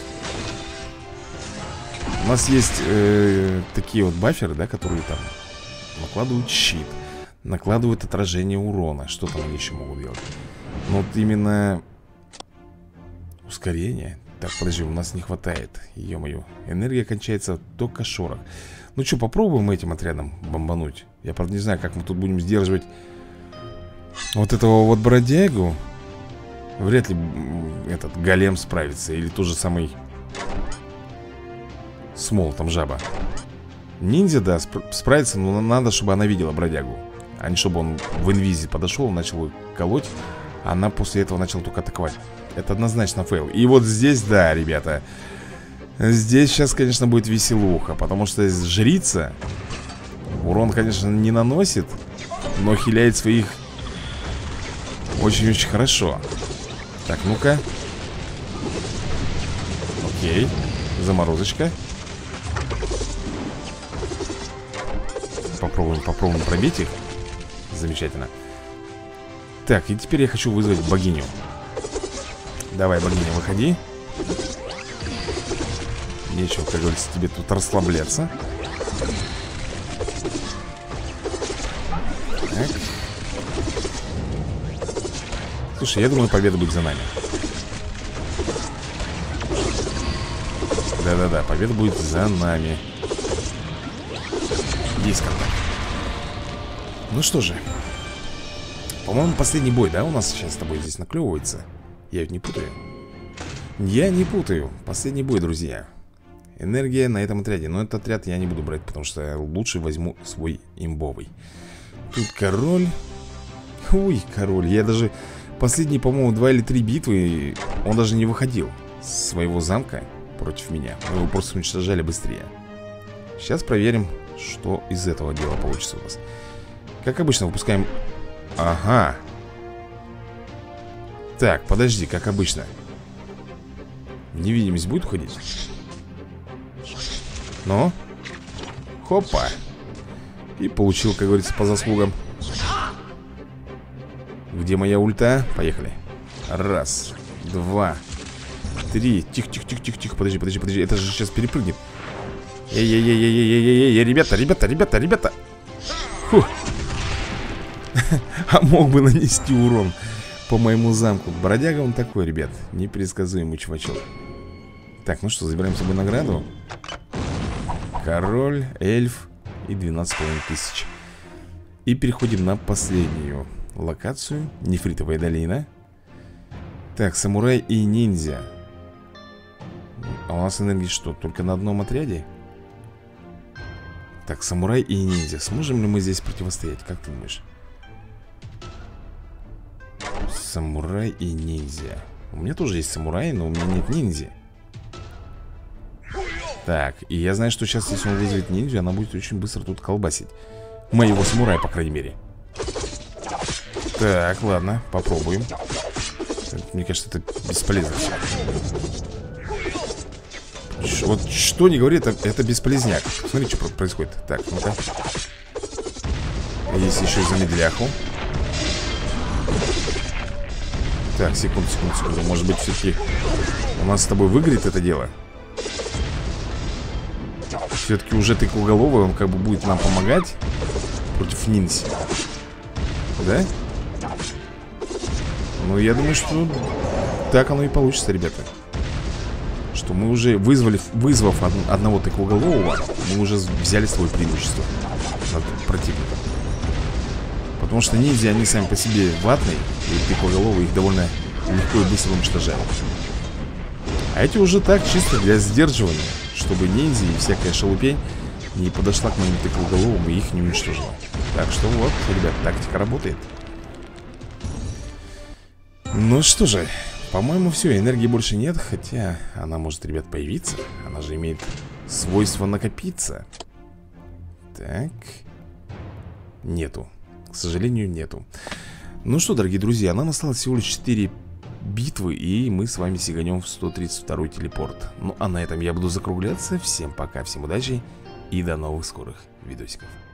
У нас есть э, такие вот баферы, да, которые там накладывают щит, накладывают отражение урона. Что там они еще могут делать? Но вот именно ускорение. Так, подожди, у нас не хватает. Ё-моё, энергия кончается только шорох. Ну что, попробуем этим отрядом бомбануть. Я, правда, не знаю, как мы тут будем сдерживать вот этого вот бродягу. Вряд ли этот голем справится. Или тот же самый Смол, там жаба. Ниндзя, да, сп справится, но надо, чтобы она видела бродягу. А не чтобы он в инвизе подошел, начал ее колоть. А она после этого начала только атаковать. Это однозначно фейл. И вот здесь, да, ребята, здесь сейчас, конечно, будет веселуха. Потому что жрица урон, конечно, не наносит, но хиляет своих очень-очень хорошо. Так, ну-ка. Окей. Заморозочка. Попробуем, попробуем пробить их. Замечательно. Так, и теперь я хочу вызвать богиню. Давай, богиня, выходи. Нечего, как говорится, тебе тут расслабляться. Так. Слушай, я думаю, победа будет за нами. Да-да-да, победа будет за нами. Есть контакт. Ну что же, по-моему, последний бой, да, у нас сейчас с тобой здесь наклевывается. Я ведь не путаю. Я не путаю. Последний бой, друзья. Энергия на этом отряде. Но этот отряд я не буду брать, потому что лучше возьму свой имбовый. Тут король. Ой, король. Я даже последние, по-моему, два или три битвы он даже не выходил с своего замка против меня. Мы его просто уничтожали быстрее. Сейчас проверим, что из этого дела получится у нас. Как обычно, выпускаем... Ага. Так, подожди, как обычно. Невидимость будет уходить? Ну? Хопа. И получил, как говорится, по заслугам. Где моя ульта? Поехали. Раз, два, три. Тихо, тихо, тихо, тихо, тихо. Подожди, подожди, подожди. Это же сейчас перепрыгнет. Эй-эй-эй-эй-эй-эй-эй, ребята, ребята, ребята, ребята. Фух. А мог бы нанести урон по моему замку. Бродяга он такой, ребят. Непредсказуемый чувачок. Так, ну что, забираем с собой награду. Король, эльф и двенадцать с половиной тысяч. И переходим на последнюю локацию. Нефритовая долина. Так, самурай и ниндзя. А у нас энергии что, только на одном отряде? Так, самурай и ниндзя. Сможем ли мы здесь противостоять? Как ты думаешь? Самурай и ниндзя. У меня тоже есть самурай, но у меня нет ниндзя. Так, и я знаю, что сейчас, если он вызовет ниндзю, она будет очень быстро тут колбасить моего самурая, по крайней мере. Так, ладно, попробуем. Мне кажется, это бесполезно. Вот что не говори, это, это бесполезняк. Смотри, что происходит. Так, ну-ка. Есть еще и замедляху. Так, секунду, секунду, секунду. Может быть, все-таки у нас с тобой выгорит это дело. Все-таки уже тыквоголовый, он как бы будет нам помогать против ниндзя. Да? Ну, я думаю, что так оно и получится, ребята. Что мы уже вызвали, вызвав од одного тыквоголового, мы уже взяли свое преимущество над противником. Потому что ниндзя, они сами по себе ватные, и тыквоголовые их довольно легко и быстро уничтожаем. А эти уже так, чисто для сдерживания, чтобы ниндзя и всякая шелупень не подошла к моим тыквоголовым и их не уничтожила. Так что вот, ребят, тактика работает. Ну что же, по-моему, все, энергии больше нет. Хотя она может, ребят, появиться. Она же имеет свойство накопиться. Так. Нету. К сожалению, нету. Ну что, дорогие друзья, нам осталось всего лишь четыре битвы, и мы с вами сиганем в сто тридцать второй телепорт. Ну а на этом я буду закругляться. Всем пока, всем удачи и до новых скорых видосиков.